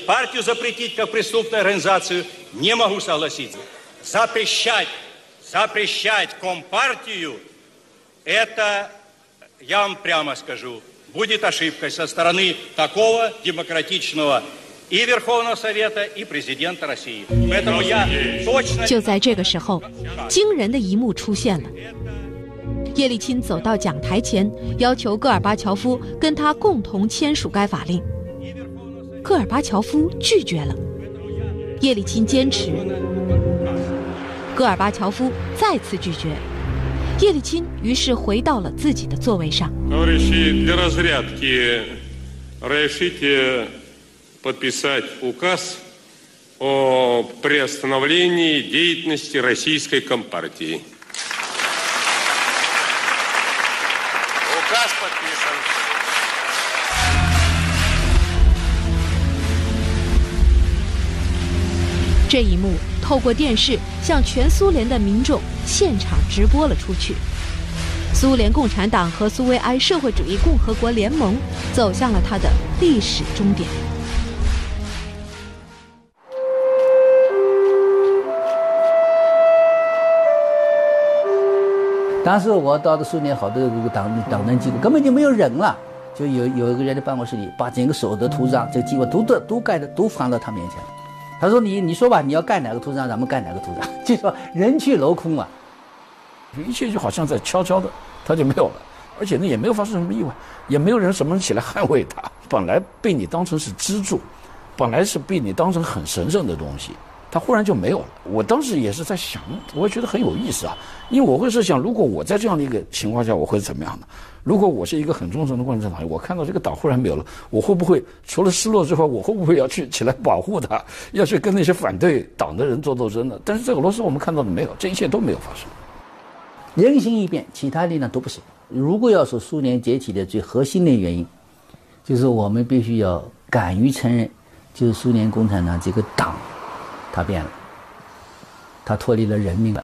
партию запретить как преступную организацию не могу согласиться. Запрещать Компартию, это, я вам прямо скажу, будет ошибкой со стороны такого демократичного и Верховного Совета, и президента России. Поэтому я точно... 就在这个时候，惊人的一幕出现了。叶利钦走到讲台前，要求戈尔巴乔夫跟他共同签署该法令。戈尔巴乔夫拒绝了，叶利钦坚持，戈尔巴乔夫再次拒绝，叶利钦于是回到了自己的座位上。 подписать указ о приостановлении деятельности российской Компартии. Указ подписан. 这一幕透过电视向全苏联的民众现场直播了出去。苏联共产党和苏维埃社会主义共和国联盟走向了它的历史终点。 当时我到的苏联好多这个党政机构根本就没有人了，就有一个人在办公室里把整个所有的图章，这个机构都放到他面前。他说你说吧，你要盖哪个图章，咱们盖哪个图章，就说人去楼空啊， 一切就好像在悄悄的，他就没有了，而且呢也没有发生什么意外，也没有人什么人起来捍卫他。本来被你当成是支柱，本来是被你当成很神圣的东西。他忽然就没有了。我当时也是在想，我也觉得很有意思啊，因为我会是想，如果我在这样的一个情况下，我会怎么样呢？如果我是一个很忠诚的共产党员，我看到这个党忽然没有了，我会不会除了失落之外，我会不会要起来保护他，要去跟那些反对党的人做斗争呢？但是在俄罗斯我们看到的没有，这一切都没有发生。 人心一变，其他力量都不行。如果要说苏联解体的最核心的原因，就是我们必须要敢于承认，就是苏联共产党这个党它变了，它脱离了人命了。